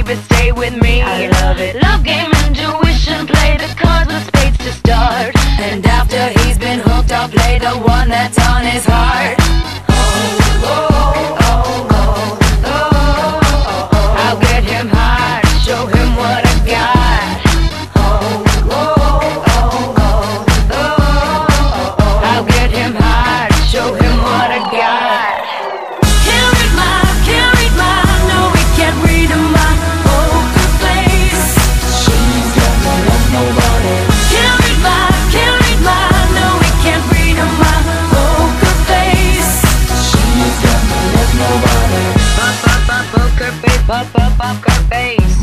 baby, stay with me. I love it. Love game, intuition, play the cards with spades to start. And after he's been hooked, I'll play the one that's on his heart. Oh, oh, oh, oh, oh, oh, oh. I'll get him high, show him what I got. Oh, oh, oh, oh, oh, oh, oh. I'll get him high, show him what I got. Can't read my, no, we can't read my poker face. She's got no love, nobody. Can't read my, no, we can't read my poker face. She's got no love, nobody. Poker face, poker face.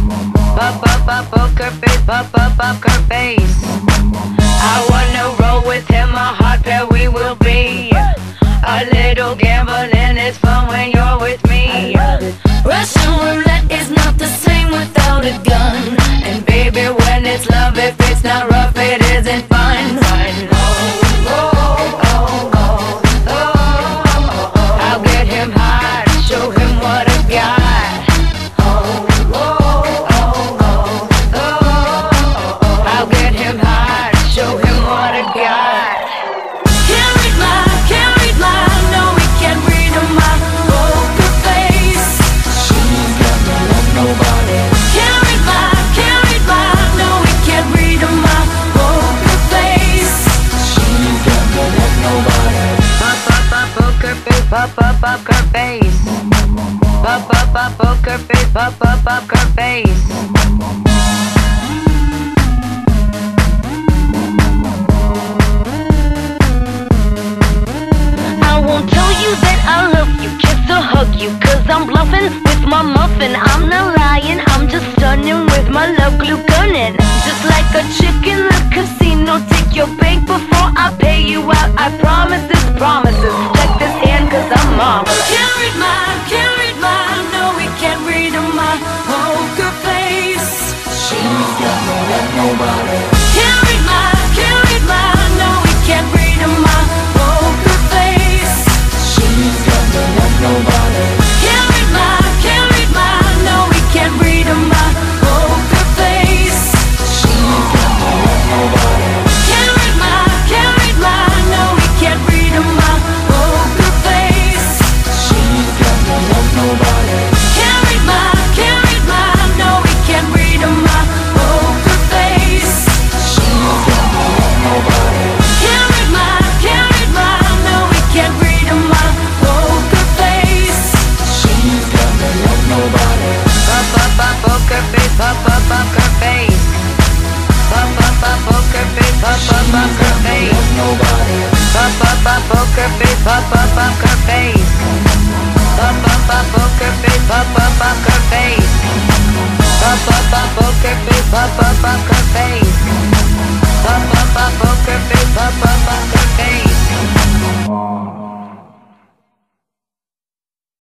Poker face, poker face. I wanna roll with him, a hot pair we will be. A little gambling is fun when you're with me. Russian roulette is not the same without a gun. And baby, when it's love, if it's not rough, it isn't fun. Oh, oh, oh, oh, oh, oh, oh. I'll get him high, show him what I got. Oh, oh, oh, oh, oh, oh, oh. I'll get him high, show him what I got. Can't read my, no, we can't read my poker face. She's got no love, nobody. Can't read my, no, we can't read my poker face. She's got no love, nobody. Poker face, poker face. Poker face, poker face. I won't tell you that I love you, kiss or hug you, cause I'm bluffing with my muffin. I'm not lying, I'm just stunning with my love glue gunning. Just like a chick in the casino, take your bank before I pay you out. I promise this promises. Check this hand cause I'm marvelous. Can't read my, no, we can't read my poker face. She's got no love, nobody. Can't read my, no, we can't read my poker face. She's got no love, nobody. Can't read my, no, we can't read my poker face. She's got no love, nobody. Can't read my, no, we can't read my poker face. She's got no love, nobody. Can't read my, no, we can't read my poker face. She's got no love, nobody. Can't read my, no, we can't read my poker face. She's got no love, nobody. Poker face, poker face. Poker face, poker face. Nobody. Poker face, poker face. Poker face, poker face. Poker face, poker face. Poker face, poker face.